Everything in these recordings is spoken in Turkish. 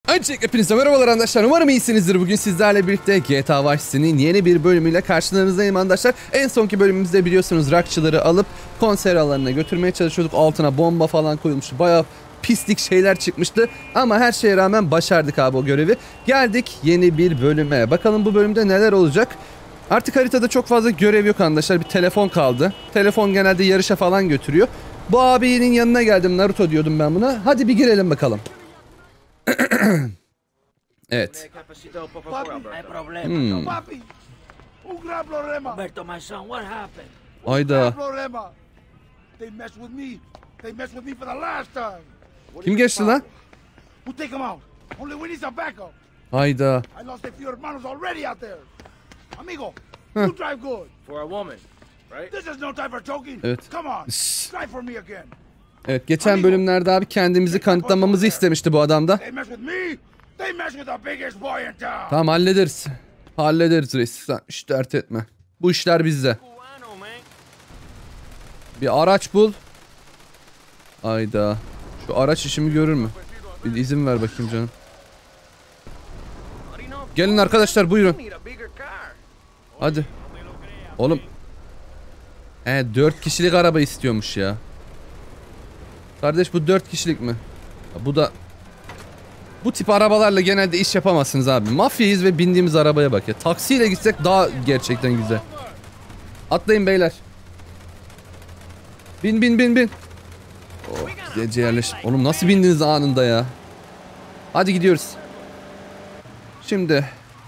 Öncelikle hepinize merhabalar arkadaşlar. Umarım iyisinizdir. Bugün sizlerle birlikte GTA Vice City'nin yeni bir bölümüyle karşınızdayım arkadaşlar. En sonki bölümümüzde biliyorsunuz rockçıları alıp konser alanına götürmeye çalışıyorduk. Altına bomba falan koyulmuştu. Bayağı pislik şeyler çıkmıştı. Ama her şeye rağmen başardık abi o görevi. Geldik yeni bir bölüme. Bakalım bu bölümde neler olacak. Artık haritada çok fazla görev yok arkadaşlar. Bir telefon kaldı. Telefon genelde yarışa falan götürüyor. Bu abinin yanına geldim. Naruto diyordum ben buna. Hadi bir girelim bakalım. Evet. Ayda. Kim geçti lan? Ayda. Evet. Evet, geçen bölümlerde abi kendimizi kanıtlamamızı istemişti bu adam da. Tamam, hallederiz. Hallederiz reis. Sen hiç dert etme. Bu işler bizde. Bir araç bul. Ayda. Şu araç işimi görür mü? Bir izin ver bakayım canım. Gelin arkadaşlar, buyurun. Hadi. Oğlum. 4 kişilik araba istiyormuş ya. Kardeş, bu 4 kişilik mi? Bu da... Bu tip arabalarla genelde iş yapamazsınız abi. Mafyayız ve bindiğimiz arabaya bak ya. Taksiyle gitsek daha gerçekten güzel. Atlayın beyler. Bin. Oh, gece yerleştim. Oğlum nasıl bindiniz anında ya? Hadi gidiyoruz. Şimdi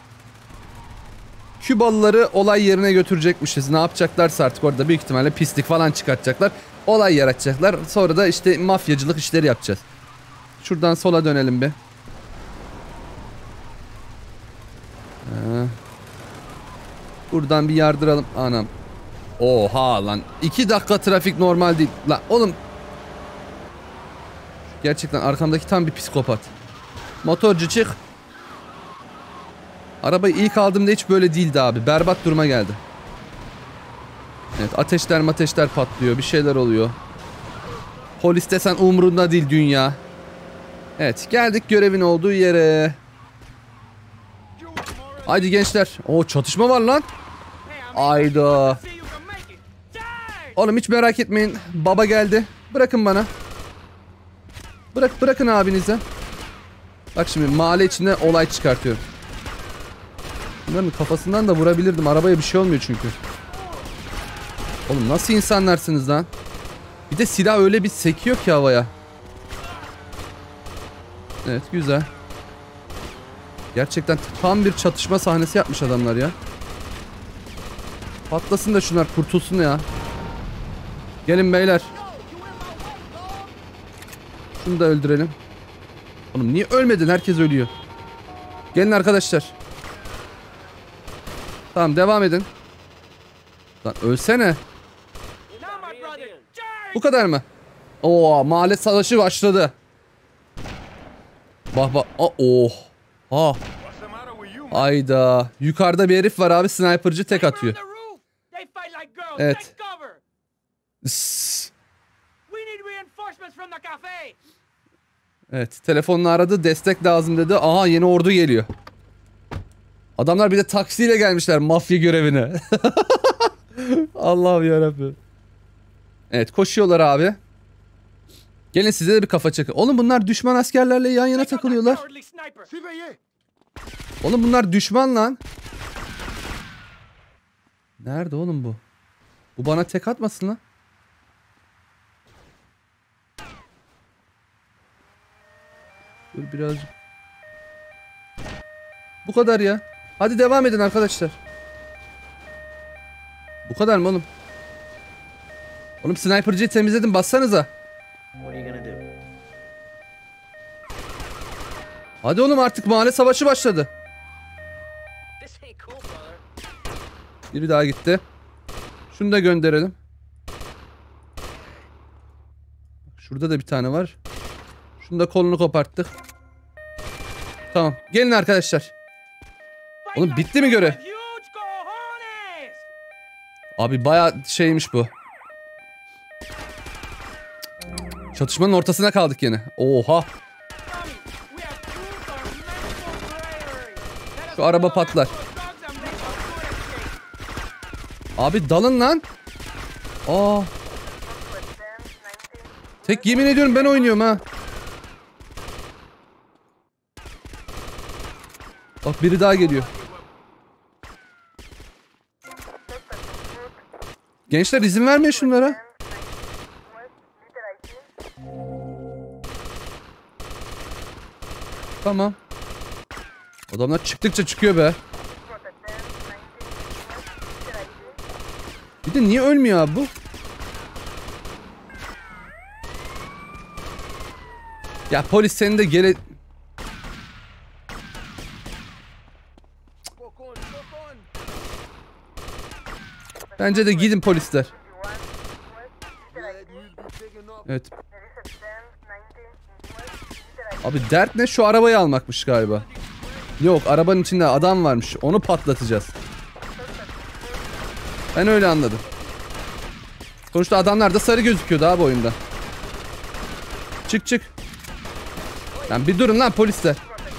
Kübalıları olay yerine götürecekmişiz. Ne yapacaklarsa artık orada büyük ihtimalle pislik falan çıkartacaklar. Olay yaratacaklar. Sonra da işte mafyacılık işleri yapacağız. Şuradan sola dönelim bir. Buradan bir yardıralım. Anam. Oha lan. 2 dakika trafik normal değil. Lan oğlum. Gerçekten arkamdaki tam bir psikopat. Motorcu çık. Arabayı ilk aldığımda hiç böyle değildi abi. Berbat duruma geldi. Evet, ateşler patlıyor. Bir şeyler oluyor. Polis desen umrunda değil dünya. Evet, geldik görevin olduğu yere. Haydi gençler. Oo, çatışma var lan. Ayda. Oğlum hiç merak etmeyin. Baba geldi. Bırakın bana. Bırakın abinize. Bak şimdi mahalle içinde olay çıkartıyorum. Bunların kafasından da vurabilirdim. Arabaya bir şey olmuyor çünkü. Oğlum nasıl insanlarsınız lan? Bir de silah öyle bir sekiyor ki havaya. Evet, güzel. Gerçekten tam bir çatışma sahnesi yapmış adamlar ya. Patlasın da şunlar, kurtulsun ya. Gelin beyler. Şunu da öldürelim. Oğlum niye ölmedin? Herkes ölüyor. Gelin arkadaşlar. Tamam, devam edin. Lan ölsene. Bu kadar mı? Oo, mahalle savaşı başladı. Bak. Oh. Ha. Ayda. Yukarıda bir herif var abi, sniperci tek atıyor. Evet. Evet, telefonla aradı, destek lazım dedi. Aha, yeni ordu geliyor. Adamlar bir de taksiyle gelmişler mafya görevine. Allah'ım yarabbim. Evet, koşuyorlar abi. Gelin size de bir kafa çakın. Oğlum bunlar düşman askerlerle yan yana takılıyorlar. Oğlum bunlar düşman lan. Nerede oğlum bu? Bu bana tek atmasın lan. Dur birazcık. Bu kadar ya. Hadi devam edin arkadaşlar. Bu kadar mı oğlum? Oğlum sniper'cıyı temizledim, bassanıza. Hadi oğlum, artık mahalle savaşı başladı. Biri daha gitti. Şunu da gönderelim. Şurada da bir tane var. Şunu da kolunu koparttık. Tamam, gelin arkadaşlar. Oğlum bitti mi görev? Abi bayağı şeymiş bu. Çatışmanın ortasına kaldık yine. Oha. Şu araba patlar. Abi dalın lan. Aa. Tek yemin ediyorum ben oynuyorum ha. Bak biri daha geliyor. Gençler izin vermeyin şunlara. Tamam. Adamlar çıktıkça çıkıyor be. Bir de niye ölmüyor abi bu? Ya polis seni de gele... Bence de gidin polisler. Evet. Abi dert ne? Şu arabayı almakmış galiba. Yok, arabanın içinde adam varmış. Onu patlatacağız. Ben öyle anladım. Sonuçta adamlar da sarı gözüküyordu abi oyunda. Çık çık. Lan bir durun lan polisler.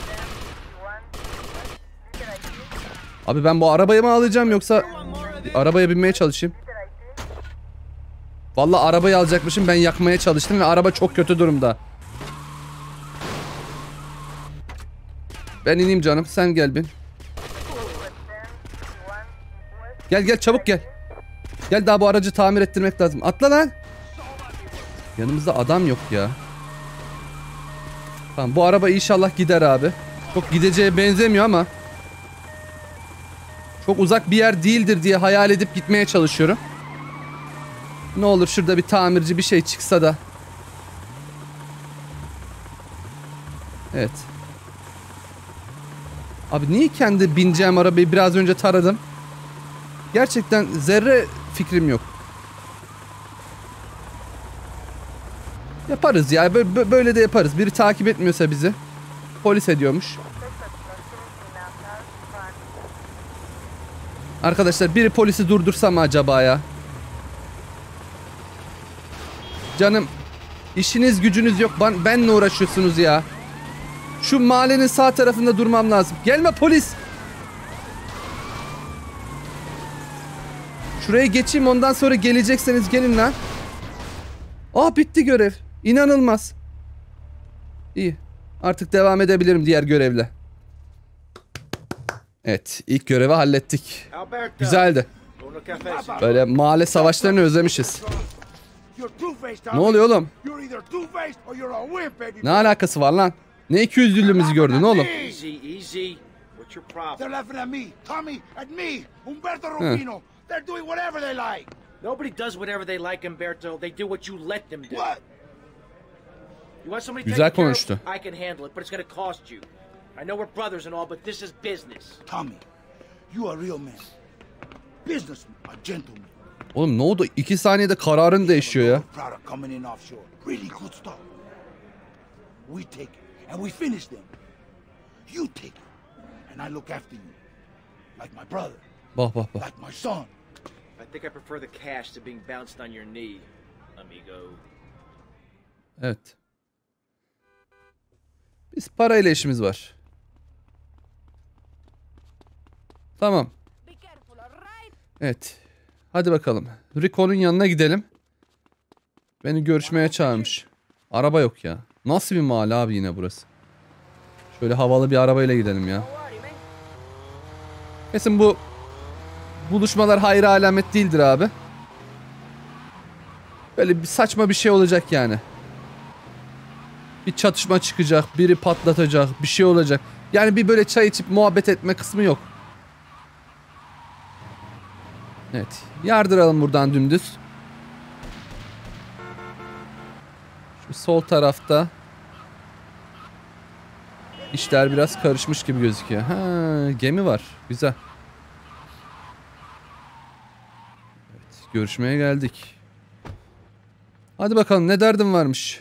Abi ben bu arabayı mı alacağım yoksa arabaya binmeye çalışayım. Vallahi arabayı alacakmışım, ben yakmaya çalıştım ve araba çok kötü durumda. Ben ineyim canım, sen gel bin. Gel gel çabuk gel. Gel, daha bu aracı tamir ettirmek lazım. Atla lan. Yanımızda adam yok ya. Tamam, bu araba inşallah gider abi. Çok gideceğe benzemiyor ama çok uzak bir yer değildir diye hayal edip gitmeye çalışıyorum. Ne olur şurada bir tamirci bir şey çıksa da. Evet. Abi niye kendi bineceğim arabayı biraz önce taradım? Gerçekten zerre fikrim yok. Yaparız ya. Böyle de yaparız. Biri takip etmiyorsa bizi. Polis ediyormuş. Arkadaşlar biri polisi durdursa mı acaba ya? Canım, işiniz gücünüz yok. Benle uğraşıyorsunuz ya. Şu mahallenin sağ tarafında durmam lazım. Gelme polis. Şuraya geçeyim, ondan sonra gelecekseniz gelin lan. Aa, bitti görev. İnanılmaz. İyi. Artık devam edebilirim diğer görevle. Evet, ilk görevi hallettik. Güzeldi. Böyle mahalle savaşlarını özlemişiz. Ne oluyor oğlum? Ne alakası var lan? Ne 200'lülüğümüzü gördün oğlum? Güzel konuştu. I know we're brothers and all, but this is business. Tommy, you are a real man. Businessman, a gentleman. Oğlum ne oldu? 2 saniyede kararın değişiyor ya. Really good stuff. We take it and we finish them. You take it and I look after you. Like my brother. Bak bak bak. Like my son. I think I prefer the cash to being bounced on your knee, amigo. Evet. Biz parayla işimiz var. Tamam. Evet. Hadi bakalım. Rico'nun yanına gidelim. Beni görüşmeye çağırmış. Araba yok ya. Nasıl bir mahalle abi yine burası? Şöyle havalı bir arabayla gidelim ya. Kesin bu buluşmalar hayra alamet değildir abi. Böyle bir saçma bir şey olacak yani. Bir çatışma çıkacak, biri patlatacak, bir şey olacak. Yani bir böyle çay içip muhabbet etme kısmı yok. Evet, yardıralım buradan dümdüz. Şu sol tarafta işler biraz karışmış gibi gözüküyor. Ha, gemi var. Güzel. Evet, görüşmeye geldik. Hadi bakalım, ne derdin varmış?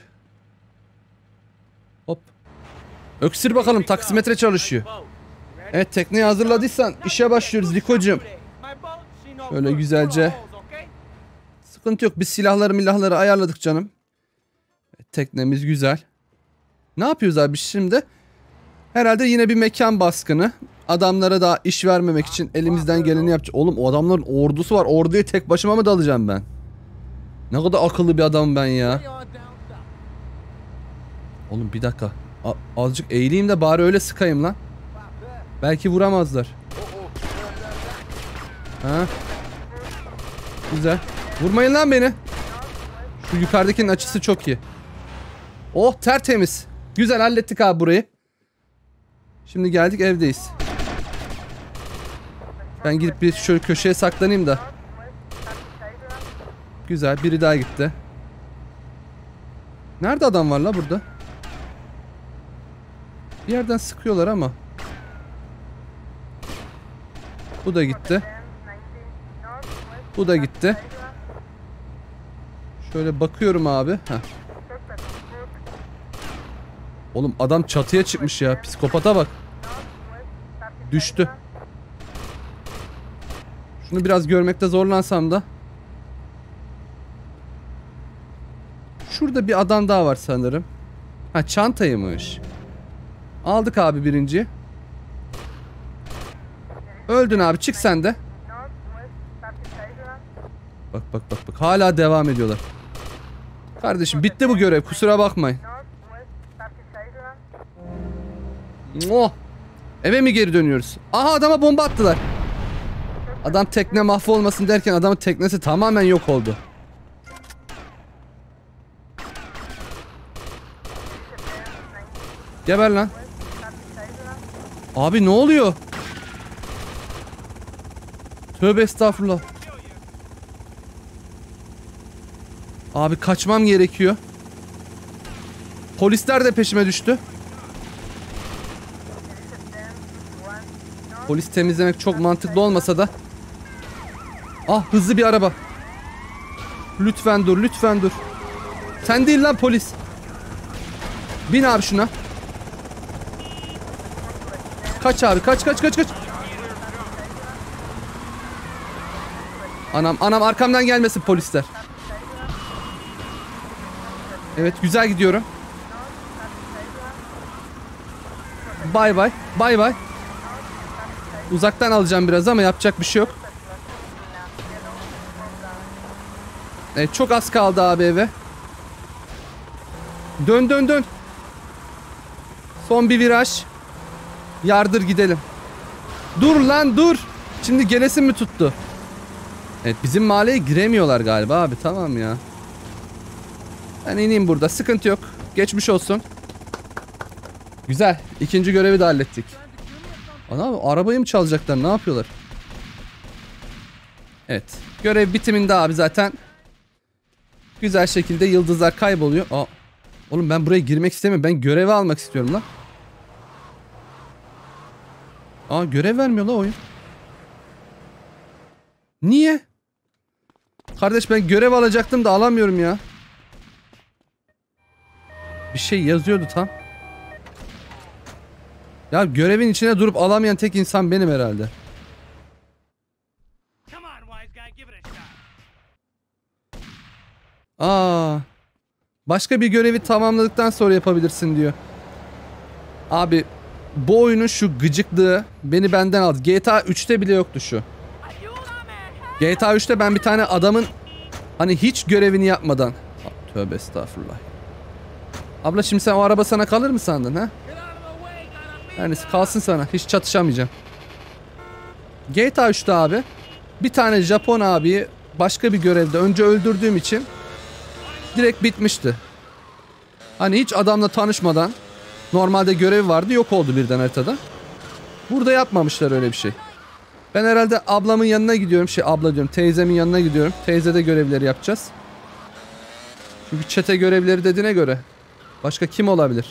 Hop. Öksür bakalım, taksimetre çalışıyor. Evet, tekneyi hazırladıysan işe başlıyoruz Rico'cum. Şöyle güzelce. Sıkıntı yok, biz silahları ayarladık canım. Evet, teknemiz güzel. Ne yapıyoruz abi şimdi? Herhalde yine bir mekan baskını. Adamlara da iş vermemek için elimizden geleni yapacağız. Oğlum o adamların ordusu var. Orduya tek başıma mı dalacağım ben? Ne kadar akıllı bir adamım ben ya. Oğlum bir dakika. Azıcık eğileyim de bari öyle sıkayım lan. Belki vuramazlar. Ha? Güzel. Vurmayın lan beni. Şu yukarıdakinin açısı çok iyi. Oh tertemiz. Güzel hallettik abi burayı. Şimdi geldik evdeyiz. Ben gidip bir şöyle köşeye saklanayım da. Güzel biri daha gitti. Nerede adam var la burada? Bir yerden sıkıyorlar ama. Bu da gitti. Bu da gitti. Şöyle bakıyorum abi. Heh. Oğlum adam çatıya çıkmış ya. Psikopata bak. Düştü. Şunu biraz görmekte zorlansam da. Şurada bir adam daha var sanırım. Ha çantaymış. Aldık abi birinciyi. Öldün abi çık sen de. Bak bak bak bak hala devam ediyorlar. Kardeşim bitti bu görev kusura bakmayın. Oh. Eve mi geri dönüyoruz? Aha adama bomba attılar. Adam tekne mahvolmasın derken adamın teknesi tamamen yok oldu. Geber lan. Abi ne oluyor? Tövbe estağfurullah. Abi kaçmam gerekiyor. Polisler de peşime düştü. Polis temizlemek çok mantıklı olmasa da. Ah hızlı bir araba. Lütfen dur lütfen dur. Sen değil lan polis. Bin abi şuna. Kaç abi kaç kaç kaç kaç. Anam arkamdan gelmesin polisler. Evet güzel gidiyorum. Bay bay bay bay. Uzaktan alacağım biraz ama yapacak bir şey yok. Evet çok az kaldı abi eve. Dön dön dön. Son bir viraj. Yardır gidelim. Dur lan dur. Şimdi gelesin mi tuttu? Evet bizim mahalleye giremiyorlar galiba abi tamam ya. Ben ineyim burada sıkıntı yok. Geçmiş olsun. Güzel. İkinci görevi de hallettik. Ana arabayı mı çalacaklar ne yapıyorlar? Evet. Görev bitiminde abi zaten. Güzel şekilde yıldızlar kayboluyor. Aa, oğlum ben buraya girmek istemiyorum. Ben görevi almak istiyorum lan. Aa görev vermiyor la oyun. Niye? Kardeş ben görev alacaktım da alamıyorum ya. Bir şey yazıyordu tam. Ya görevin içine durup alamayan tek insan benim herhalde. Aa. Başka bir görevi tamamladıktan sonra yapabilirsin diyor. Abi bu oyunun şu gıcıklığı beni benden aldı. GTA 3'te bile yoktu şu. GTA 3'te ben bir tane adamın hani hiç görevini yapmadan. Tövbe estağfurullah. Abla şimdi sen o araba sana kalır mı sandın ha? Yani kalsın sana. Hiç çatışamayacağım. GTA 3'te abi bir tane Japon abiyi başka bir görevde önce öldürdüğüm için direkt bitmişti. Hani hiç adamla tanışmadan normalde görevi vardı yok oldu birden haritada. Burada yapmamışlar öyle bir şey. Ben herhalde ablamın yanına gidiyorum. Abla diyorum teyzemin yanına gidiyorum. Teyzede görevleri yapacağız. Çünkü çete görevleri dediğine göre başka kim olabilir?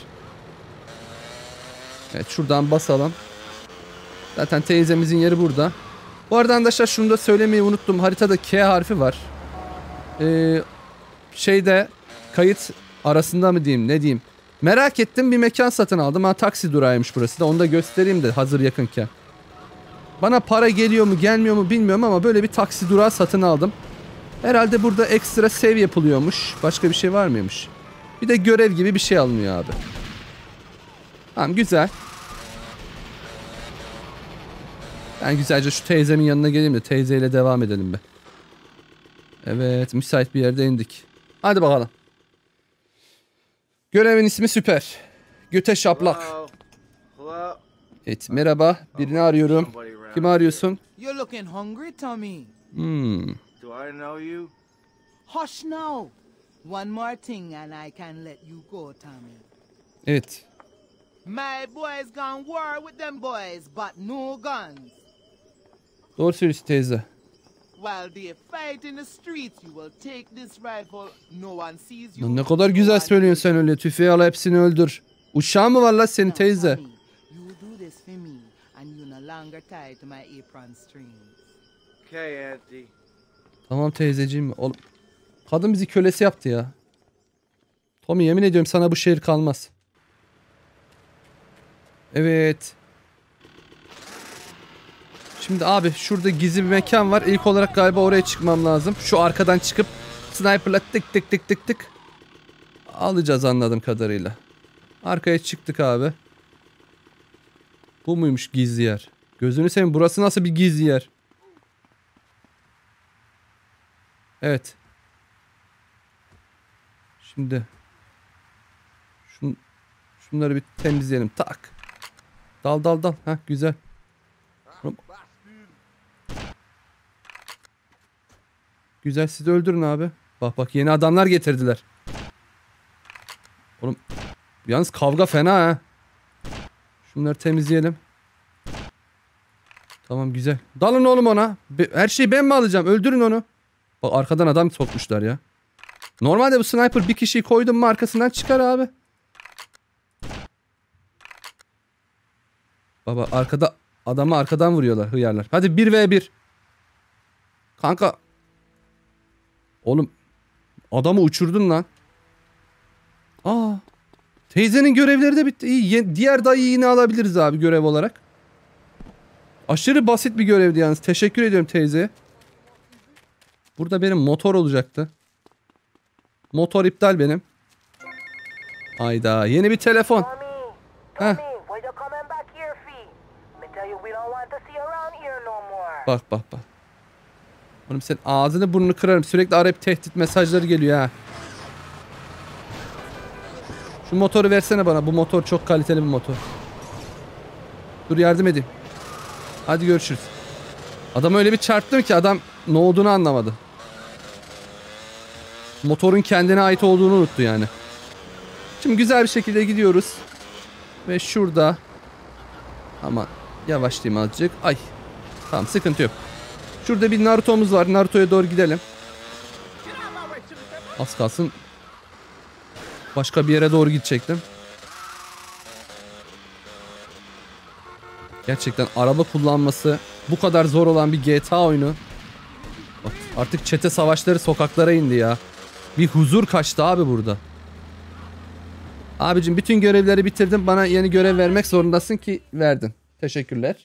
Evet şuradan basalım. Zaten teyzemizin yeri burada. Bu arada arkadaşlar şunu da söylemeyi unuttum. Haritada K harfi var. Şeyde kayıt arasında mı diyeyim ne diyeyim. Merak ettim bir mekan satın aldım. Ha taksi durağıymış burası da onu da göstereyim de hazır yakınken. Bana para geliyor mu gelmiyor mu bilmiyorum ama böyle bir taksi durağı satın aldım. Herhalde burada ekstra save yapılıyormuş. Başka bir şey var mıymış? Bir de görev gibi bir şey alınıyor abi. Tamam güzel. Ben güzelce şu teyzemin yanına geleyim de teyzeyle devam edelim be. Evet, müsait bir yerde indik. Hadi bakalım. Görevin ismi süper. Göte şaplak. Hello? Evet, merhaba. Birini arıyorum. Kimi arıyorsun? You're looking hungry, Tommy. Do I know you? Hush now. One more thing and I can let you go, Tommy. Evet. My boys gone war with them boys, but no guns. Doğru söylüyorsun teyze. While they fight in the streets, you will take this rifle. No one sees you. Lan ne kadar güzel söylüyorsun sen öyle. Tüfeği al, hepsini öldür. Uşağın mı var lan senin Now, teyze? Tommy, you do this for me, and you no longer tied to my apron strings. Okay, Auntie. Tamam teyzeciğim. Oğlum, kadın bizi kölesi yaptı ya. Tommy, yemin ediyorum sana bu şehir kalmaz. Evet. Şimdi abi şurada gizli bir mekan var. İlk olarak galiba oraya çıkmam lazım. Şu arkadan çıkıp sniper'la tık tık tık tık tık alacağız anladığım kadarıyla. Arkaya çıktık abi. Bu muymuş gizli yer? Gözünü seveyim, burası nasıl bir gizli yer? Evet. Şimdi şunları bir temizleyelim. Tak. Dal dal dal. Heh, güzel. Güzel, siz de öldürün abi. Bak bak, yeni adamlar getirdiler. Oğlum yalnız kavga fena ha. Şunları temizleyelim. Tamam, güzel. Dalın oğlum ona. Her şeyi ben mi alacağım? Öldürün onu. Bak arkadan adam sokmuşlar ya. Normalde bu sniper bir kişiyi koydun mu arkasından çıkar abi. Baba arkada adamı arkadan vuruyorlar hıyarlar. Hadi 1v1. Kanka. Oğlum adamı uçurdun lan. Aa. Teyzenin görevleri de bitti. İyi, diğer dayıyı yine alabiliriz abi görev olarak. Aşırı basit bir görevdi yalnız. Teşekkür ediyorum teyze. Burada benim motor olacaktı. Motor iptal benim. Hayda, yeni bir telefon. Heh. Bak bak bak. Oğlum sen ağzını burnunu kırarım. Sürekli arayıp tehdit mesajları geliyor ha. Şu motoru versene bana. Bu motor çok kaliteli bir motor. Dur yardım edeyim. Hadi görüşürüz. Adam öyle bir çarptım ki adam ne olduğunu anlamadı. Motorun kendine ait olduğunu unuttu yani. Şimdi güzel bir şekilde gidiyoruz. Ve şurada. Aman yavaşlayayım azıcık. Ay. Tamam, sıkıntı yok. Şurada bir Naruto'muz var. Naruto'ya doğru gidelim. Az kalsın başka bir yere doğru gidecektim. Gerçekten araba kullanması bu kadar zor olan bir GTA oyunu. Bak, artık çete savaşları sokaklara indi ya. Bir huzur kaçtı abi burada. Abicim bütün görevleri bitirdim. Bana yeni görev vermek zorundasın ki verdin. Teşekkürler.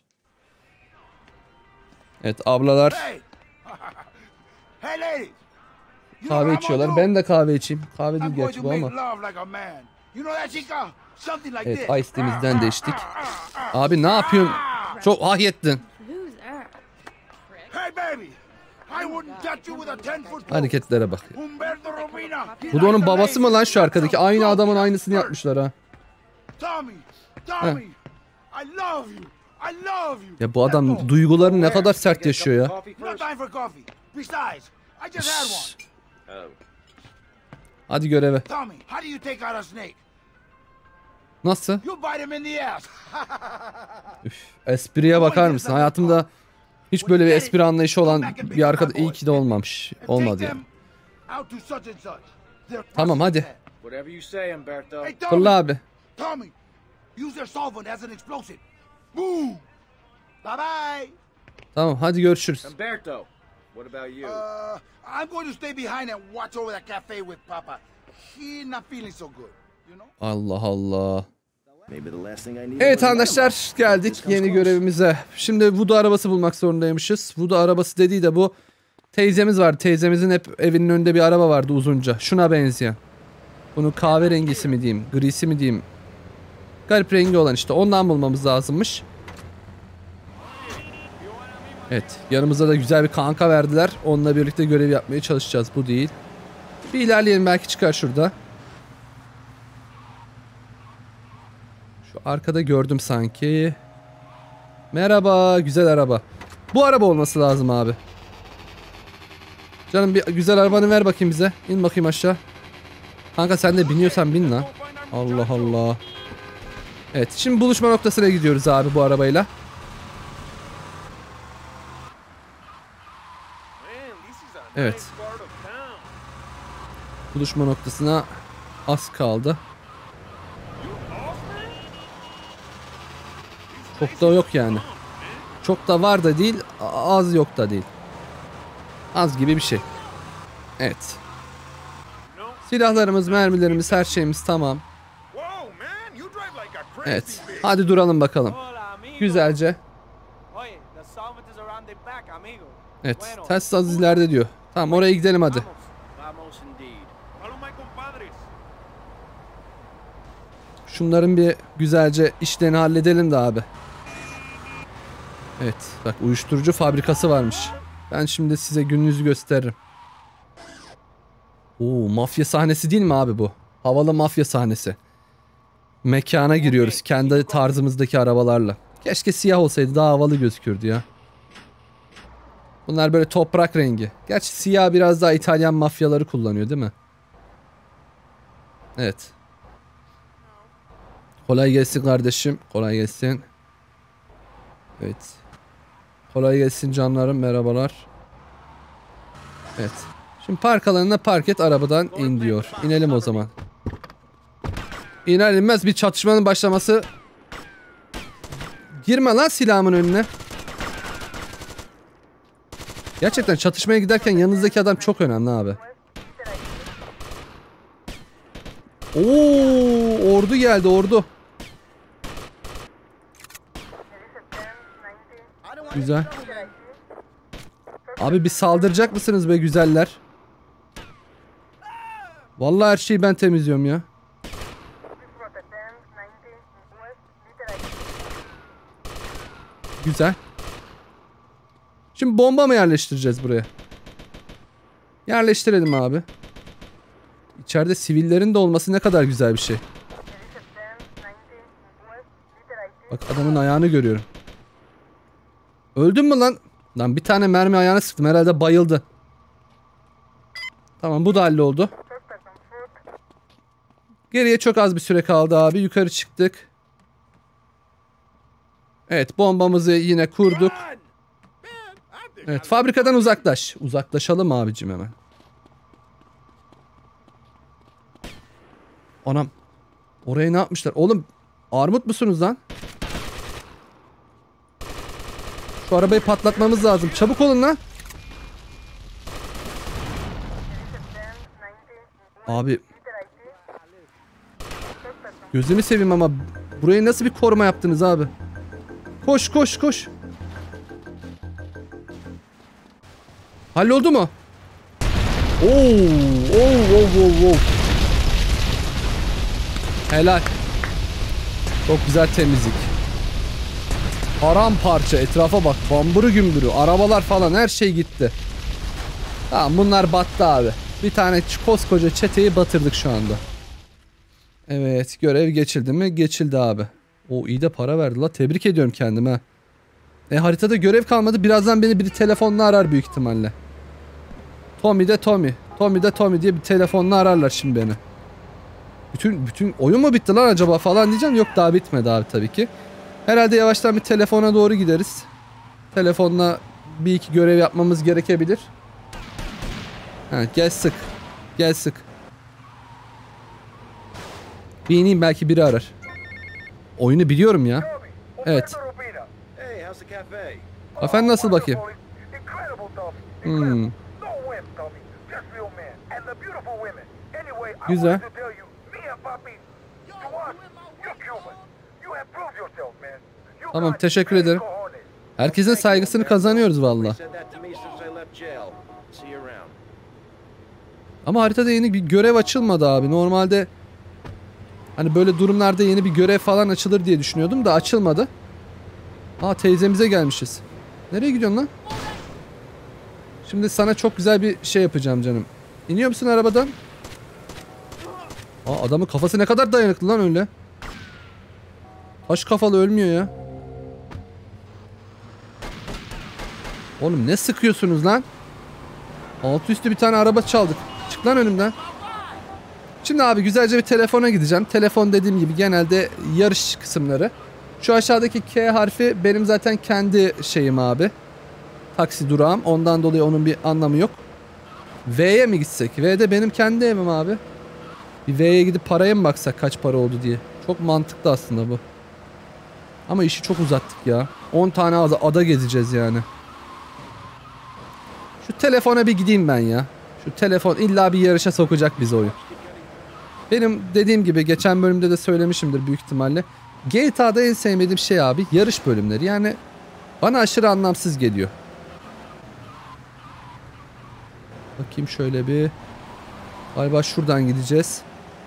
Evet ablalar Hey! Hey, ladies! You know kahve what I'm içiyorlar. gonna do? Ben de kahve içeyim. Kahve değil I'm going gerçi to bu make ama. love like a man. You know that, chica? Something like Evet, this. Ice Tea'mizden de içtik. Abi ne yapıyorsun? Çok ettin. Who's that? Hey, baby! I wouldn't touch you with a 10-foot pole. Hareketlere bak. Humberto Robina. Bu da onun babası mı lan şu arkadaki? Aynı adamın aynısını yapmışlar ha. Tommy! Tommy! I love you! I love you! Ya bu adam duygularını ne kadar sert yaşıyor ya. Coffee No first? time for coffee. Besides, I just had one. Oh. Hadi göreve. Tommy, how do you take out a snake? Nasıl? You bite him in the ass. Üf, espriye bakar mısın? Hayatımda hiç böyle bir espri anlayışı olan bir arkadaş iyi ki de olmamış. Olmadı yani. Out to such and such. They're Tamam, hadi. Whatever you say, Umberto. Hey, Tommy! Fırla abi. Tommy! Use their solvent as an explosive. Boom! Bye bye! Tamam hadi görüşürüz. Umberto, what about you? I'm going to stay behind and watch over that cafe with Papa. He's not feeling so good, you know? Allah Allah. Maybe the last thing I need. Evet arkadaşlar, geldik yeni görevimize. Şimdi Voodoo arabası bulmak zorundaymışız. Voodoo arabası dediği de bu. Teyzemiz var. Teyzemizin hep evinin önünde bir araba vardı uzunca. Şuna benzeyen. Bunun kahverengisi mi diyeyim, grisi mi diyeyim. Garip rengi olan işte. Ondan bulmamız lazımmış. Evet, yanımıza da güzel bir kanka verdiler. Onunla birlikte görev yapmaya çalışacağız. Bu değil. Bir ilerleyelim, belki çıkar şurada. Şu arkada gördüm sanki. Merhaba, güzel araba. Bu araba olması lazım abi. Canım bir güzel arabanı ver bakayım bize. İn bakayım aşağı. Kanka sen de biniyorsan bin lan. Allah Allah. Evet, şimdi buluşma noktasına gidiyoruz abi bu arabayla. Evet. Buluşma noktasına az kaldı. Çok da yok yani. Çok da var da değil, az yok da değil. Az gibi bir şey. Evet. Silahlarımız, mermilerimiz, her şeyimiz tamam. Evet. Hadi duralım bakalım. Güzelce. Evet. Ters az ileride diyor. Tamam, oraya gidelim hadi. Şunların bir güzelce işlerini halledelim de abi. Evet. Bak, uyuşturucu fabrikası varmış. Ben şimdi size gününüzü gösteririm. Oo, mafya sahnesi değil mi abi bu? Havalı mafya sahnesi. Mekana giriyoruz kendi tarzımızdaki arabalarla. Keşke siyah olsaydı, daha havalı gözükürdü ya. Bunlar böyle toprak rengi. Gerçi siyah biraz daha İtalyan mafyaları kullanıyor değil mi? Evet. Kolay gelsin kardeşim. Kolay gelsin. Evet. Kolay gelsin canlarım. Merhabalar. Evet. Şimdi park alanına park et, arabadan in diyor. İnelim o zaman. İner inmez bir çatışmanın başlaması. Girme lan silahımın önüne. Gerçekten çatışmaya giderken yanınızdaki adam çok önemli abi. Oo, ordu geldi, ordu. Güzel. Abi bir saldıracak mısınız be güzeller? Vallahi her şeyi ben temizliyorum ya. Güzel. Şimdi bomba mı yerleştireceğiz buraya? Yerleştirelim abi. İçeride sivillerin de olması ne kadar güzel bir şey. Bak, adamın ayağını görüyorum. Öldün mü lan? Lan bir tane mermi ayağına sıktım, herhalde bayıldı. Tamam, bu da halloldu. Geriye çok az bir süre kaldı abi. Yukarı çıktık. Evet, bombamızı yine kurduk. Evet, fabrikadan uzaklaş. Uzaklaşalım abicim hemen. Anam. Oraya ne yapmışlar? Oğlum, armut musunuz lan? Şu arabayı patlatmamız lazım. Çabuk olun lan. Abi. Gözümü seveyim ama burayı nasıl bir koruma yaptınız abi? Koş koş koş. Halloldu mu? Oo. Helal. Çok güzel temizlik. Paramparça, etrafa bak. Bamburu gümbürü, arabalar falan, her şey gitti. Tamam, bunlar battı abi. Bir tane koskoca çeteyi batırdık şu anda. Evet, görev geçildi mi? Geçildi abi. O iyi de para verdi la. Tebrik ediyorum kendime. Haritada görev kalmadı. Birazdan beni biri telefonla arar büyük ihtimalle. Tommy de Tommy. Tommy de Tommy diye bir telefonla ararlar şimdi beni. Bütün oyun mu bitti lan acaba falan diyeceğim. Yok, daha bitmedi abi tabii ki. Herhalde yavaştan bir telefona doğru gideriz. Telefonla bir iki görev yapmamız gerekebilir. Ha, gel sık. Gel sık. Bir ineyim, belki biri arar. Oyunu biliyorum ya. Evet. Kafen nasıl bakayım? Güzel. Tamam, teşekkür ederim. Herkesin saygısını kazanıyoruz valla. Ama haritada yeni bir görev açılmadı abi. Normalde hani böyle durumlarda yeni bir görev falan açılır diye düşünüyordum da açılmadı. Aa, teyzemize gelmişiz. Nereye gidiyorsun lan? Şimdi sana çok güzel bir şey yapacağım canım. İniyor musun arabadan? Aa, adamın kafası ne kadar dayanıklı lan öyle. Taş kafalı ölmüyor ya. Oğlum ne sıkıyorsunuz lan? Altı üstü bir tane araba çaldık. Çık lan önümden. Şimdi abi güzelce bir telefona gideceğim. Telefon dediğim gibi genelde yarış kısımları. Şu aşağıdaki K harfi benim zaten kendi şeyim abi. Taksi durağım. Ondan dolayı onun bir anlamı yok. V'ye mi gitsek? V de benim kendi evim abi. Bir V'ye gidip paraya mı baksak kaç para oldu diye. Çok mantıklı aslında bu. Ama işi çok uzattık ya. 10 tane ada gezeceğiz yani. Şu telefona bir gideyim ben ya. Şu telefon illa bir yarışa sokacak bizi oyun. Benim dediğim gibi geçen bölümde de söylemişimdir büyük ihtimalle. GTA'da en sevmediğim şey abi yarış bölümleri. Yani bana aşırı anlamsız geliyor. Bakayım şöyle bir. Galiba şuradan gideceğiz.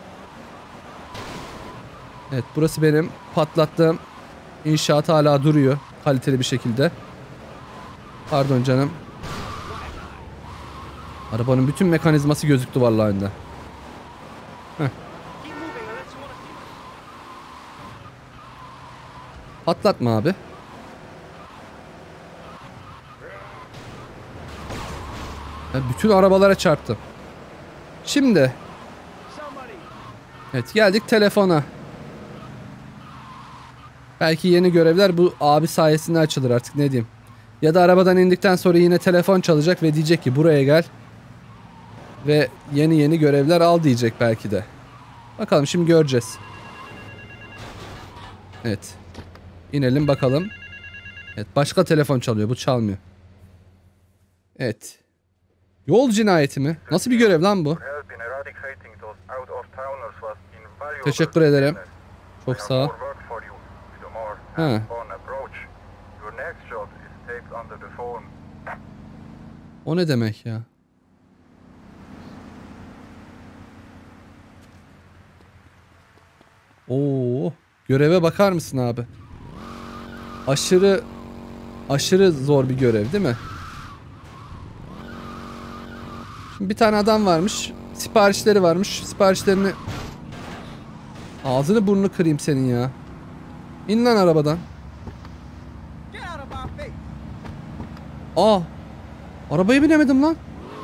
Evet, burası benim patlattığım inşaat hala duruyor. Kaliteli bir şekilde. Pardon canım. Arabanın bütün mekanizması gözüktü vallahi önde. Patlatma abi. Ya bütün arabalara çarptım. Şimdi. Evet, geldik telefona. Belki yeni görevler bu abi sayesinde açılır artık, ne diyeyim. Ya da arabadan indikten sonra yine telefon çalacak ve diyecek ki buraya gel. Ve yeni görevler al diyecek belki de. Bakalım şimdi göreceğiz. Evet. İnelim bakalım. Evet, başka telefon çalıyor, bu çalmıyor. Evet. Yol cinayeti mi? Nasıl bir görev lan bu? Teşekkür ederim. Çok sağ ol. Ha. O ne demek ya? Oo, göreve bakar mısın abi? Aşırı zor bir görev değil mi? Şimdi bir tane adam varmış. Siparişleri varmış. Siparişlerini... Ağzını burnunu kırayım senin ya. İn lan arabadan. Aa! Arabaya binemedim lan.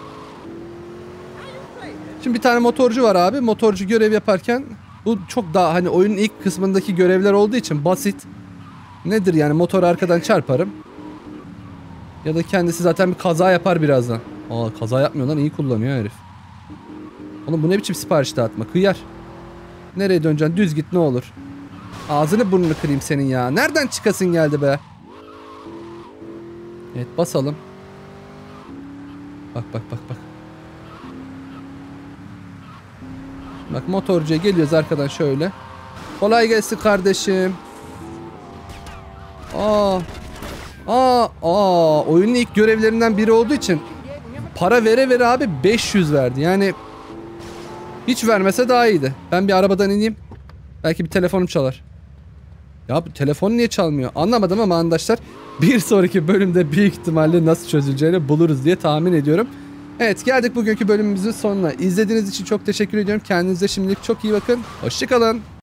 Şimdi bir tane motorcu var abi. Motorcu görev yaparken... Bu çok daha hani oyunun ilk kısmındaki görevler olduğu için basit. Nedir yani, motor arkadan çarparım. Ya da kendisi zaten bir kaza yapar birazdan. Aa, kaza yapmıyor lan, iyi kullanıyor herif. Oğlum bu ne biçim sipariş dağıtma, kıyar. Nereye döneceksin, düz git ne olur. Ağzını burnunu kırayım senin ya. Nereden çıkasın geldi be. Evet, basalım. Bak. Bak, motorcuya geliyoruz arkadan şöyle. Kolay gelsin kardeşim. Oyunun ilk görevlerinden biri olduğu için para vere abi 500 verdi. Yani hiç vermese daha iyiydi. Ben bir arabadan ineyim. Belki bir telefonum çalar. Ya bu telefon niye çalmıyor? Anlamadım ama arkadaşlar bir sonraki bölümde büyük ihtimalle nasıl çözüleceğini buluruz diye tahmin ediyorum. Evet, geldik bugünkü bölümümüzün sonuna. İzlediğiniz için çok teşekkür ediyorum. Kendinize şimdilik çok iyi bakın. Hoşça kalın.